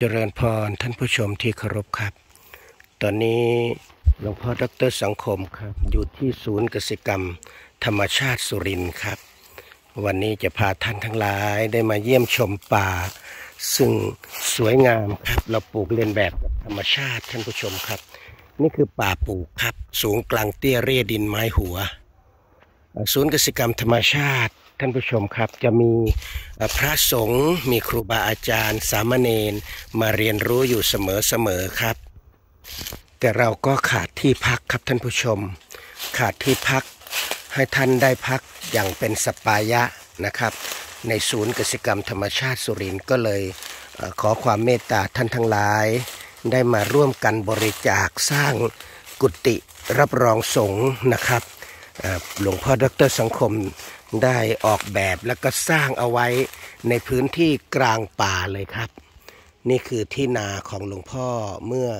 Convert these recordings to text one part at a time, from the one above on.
เจริญพรท่านผู้ชมที่เคารพครับตอนนี้หลวงพ่อดร.สังคมครับอยู่ที่ศูนย์กสิกรรมธรรมชาติสุรินทร์ครับวันนี้จะพาท่านทั้งหลายได้มาเยี่ยมชมป่าซึ่งสวยงามครับเราปลูกเลียนแบบธรรมชาติท่านผู้ชมครับนี่คือป่าปลูกครับสูงกลางเตี้ยเรียดินไม้หัวศูนย์กสิกรรมธรรมชาติท่านผู้ชมครับจะมีพระสงฆ์มีครูบาอาจารย์สามเณรมาเรียนรู้อยู่เสมอครับแต่เราก็ขาดที่พักครับท่านผู้ชมขาดที่พักให้ท่านได้พักอย่างเป็นสปายะนะครับในศูนย์กสิกรรมธรรมชาติสุรินทร์ก็เลยขอความเมตตาท่านทั้งหลายได้มาร่วมกันบริจาคสร้างกุฏิรับรองสงฆ์นะครับหลวงพ่อดร.สังคมได้ออกแบบแล้วก็สร้างเอาไว้ในพื้นที่กลางป่าเลยครับนี่คือที่นาของหลวงพ่อเมื่อ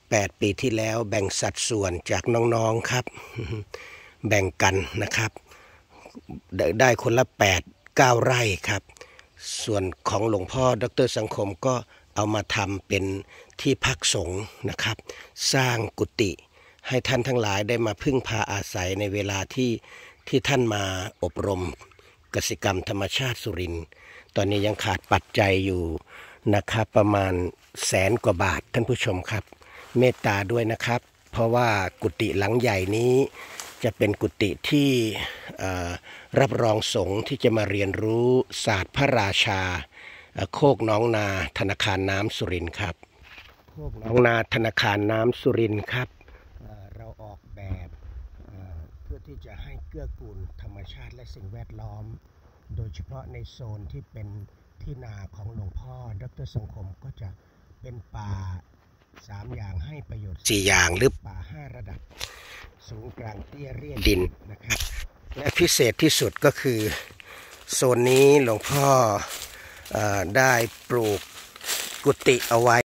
8 ปีที่แล้วแบ่งสัดส่วนจากน้องๆครับแบ่งกันนะครับได้คนละ8-9 ไร่ครับส่วนของหลวงพ่อดร.สังคมก็เอามาทำเป็นที่พักสงฆ์นะครับสร้างกุฏิให้ท่านทั้งหลายได้มาพึ่งพาอาศัยในเวลาที่ท่านมาอบรมกสิกรรมธรรมชาติสุรินทร์ตอนนี้ยังขาดปัจจัยอยู่นะครับประมาณ100,000 กว่าบาทท่านผู้ชมครับเมตตาด้วยนะครับเพราะว่ากุฏิหลังใหญ่นี้จะเป็นกุฏิที่รับรองสงฆ์ที่จะมาเรียนรู้ศาสตร์พระราชาโคกน้องนาธนาคารน้ำสุรินทร์ครับโคกน้องนาธนาคารน้ำสุรินทร์ครับเราออกแบบเพื่อที่จะให้เกื้อกูลธรรมชาติและสิ่งแวดล้อมโดยเฉพาะในโซนที่เป็นที่นาของหลวงพ่อดร.สังคมก็จะเป็นป่า3 อย่างให้ประโยชน์4 อย่างหรือป่า5 ระดับสูงกลางเตี้ยเรียดินนะครับและพิเศษที่สุดก็คือโซนนี้หลวงพ่อได้ปลูกกุฏิเอาไว้